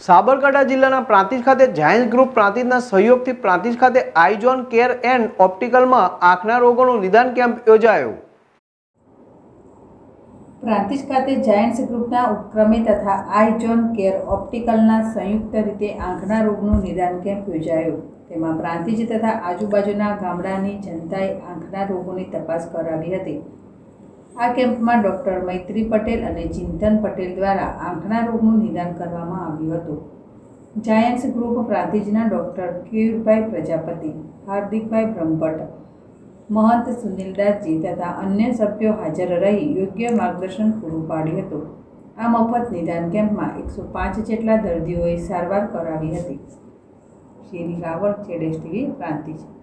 સાબરકાંઠા જિલ્લાના પ્રાંતિજ ખાતે Giants group પ્રાંતિજના સહયોગથી પ્રાંતિજ ખાતે આઈઝોન કેર એન્ડ ઓપ્ટિકલમાં આંખના રોગોનું નિદાન કેમ્પ યોજાયો। પ્રાંતિજ ખાતે જાયન્ટ્સ ગ્રુપના ઉપક્રમે તથા આઈઝોન કેર ઓપ્ટિકલના સંયુક્ત રીતે આંખના રોગનું નિદાન કેમ્પ યોજાયો। તેમાં પ્રાંતિજ તથા આજુબાજુના ગામડાની જનતાએ આંખના રોગોની તપાસ કરાવી હતી। આ કેમ્પમાં ડૉક્ટર મૈત્રી પટેલ અને ચિંતન પટેલ દ્વારા આંખના રોગનું નિદાન કરવામાં આવ્યું હતું। જાયન્ટ્સ ગ્રુપ પ્રાંતિજના ડૉક્ટર કેયુરભાઈ પ્રજાપતિ, હાર્દિકભાઈ બ્રહ્મભટ્ટ, મહંત સુનિલદાસજી તથા અન્ય સભ્યો હાજર રહી યોગ્ય માર્ગદર્શન પૂરું પાડ્યું હતું। આ મફત નિદાન કેમ્પમાં 105 જેટલા દર્દીઓએ સારવાર કરાવી હતી। શ્રી રાવળ, ZSTV, પ્રાંતિજ।